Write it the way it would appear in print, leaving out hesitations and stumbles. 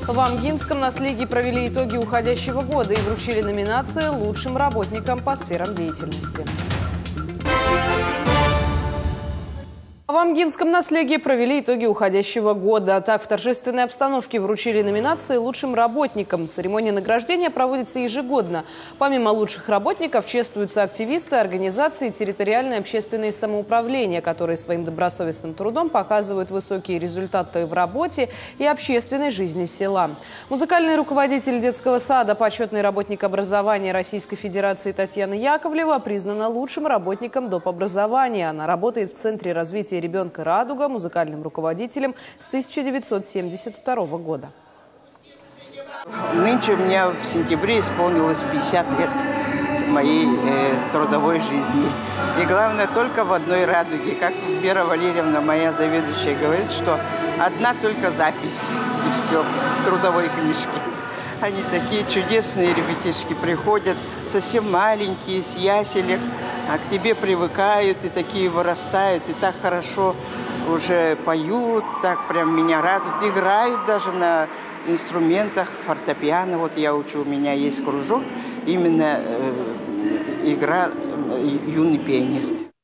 В Амгинском наследии провели итоги уходящего года и вручили номинации лучшим работникам по сферам деятельности. В Амгинском наследии провели итоги уходящего года. Так, в торжественной обстановке вручили номинации лучшим работникам. Церемония награждения проводится ежегодно. Помимо лучших работников, чествуются активисты, организации и территориальное общественное самоуправление, которые своим добросовестным трудом показывают высокие результаты в работе и общественной жизни села. Музыкальный руководитель детского сада, почетный работник образования Российской Федерации Татьяна Яковлева признана лучшим работником доп. Образования. Она работает в Центре развития ребенка «Радуга» музыкальным руководителем с 1972 года. Нынче у меня в сентябре исполнилось 50 лет моей трудовой жизни. И главное, только в одной «Радуге». Как Вера Валерьевна, моя заведующая, говорит, что одна только запись, и все, в трудовой книжке. Они такие чудесные ребятишки, приходят совсем маленькие, с яселек, а к тебе привыкают и такие вырастают, и так хорошо уже поют, так прям меня радуют, играют даже на инструментах, фортепиано. Вот я учу, у меня есть кружок, именно игра юный пианист.